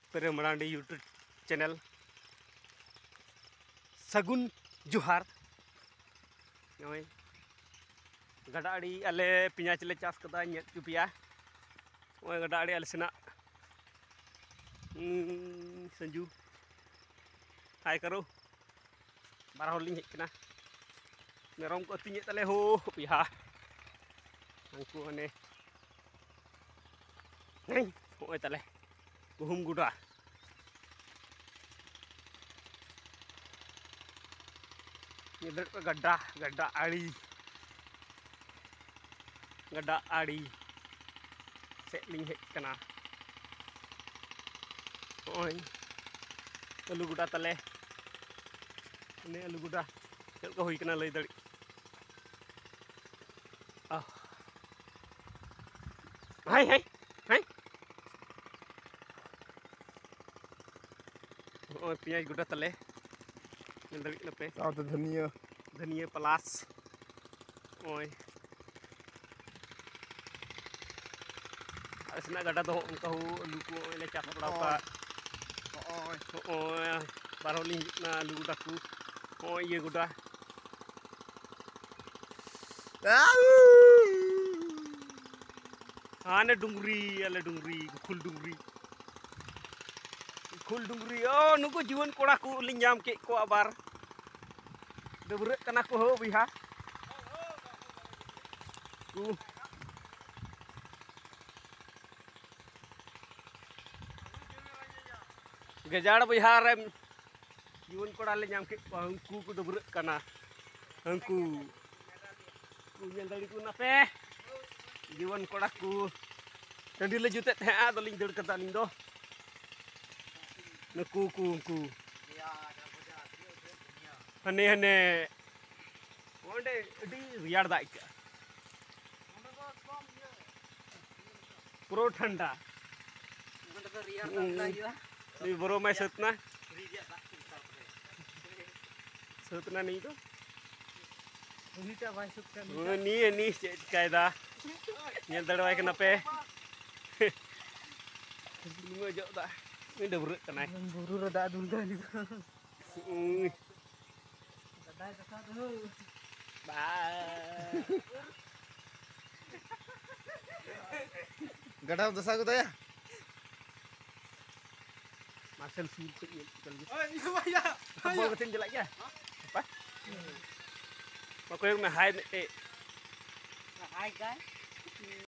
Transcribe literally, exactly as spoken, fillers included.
Pere Marandi YouTube channel Sagun Johar noy gada adi ale pinyaj le chas kada nyet chupia oy gada adi ale sena sanju hai karo bar hol ling hekna merom ko tinyet tale ho piha angku ane ngai oy tale buhum guda इधर पे गड्ढा गड्ढा आड़ी गड्ढा आड़ी से लिंग है कना ओय आलू गुड़ा तले ने आलू गुड़ा चल को हुई कना लई दड़ी आ हाय हाय हाय ओय पियाज गुड़ा तले पे धनिया धनिया प्लास ओय असना गड्ढा तो उनका हो आलू को ले चास पड़ा का ओय ओय बारोली ना आलू गुड़ा को ओय ये गुड़ा हाँ ने डुंगरी अले डुंगरी खुल डुंगरी खुल डुंगरी ओ नुको जीवन कोड़ा को लिंजाम के को आबार डबरे कना को हो बिहा को गजाड़ बिहार रे जीवन कोड़ा लिंजाम के को को डबरे कना हंकु को नेल दड़ी को नापे जीवन कोड़ा को टंडी ले जुते थे दलिंग दड़ कता लिंग दो नकू कू कू हने हने ओंडे अडी रियाड़ दा इका प्रो ठंडा नी बरो मैं सतना सतना नहीं तो नीटा भाई सतना नी नी कायदा नेल दड़वाय के नपे नुंगा जो दा ini udah kena buru rada dulu nih kadai kakak dulu bye गड्ढा दसा को दया Marcel sur ke ini kalau oh ini bahaya apa betin jelek ya apa makanya hai nih hai guys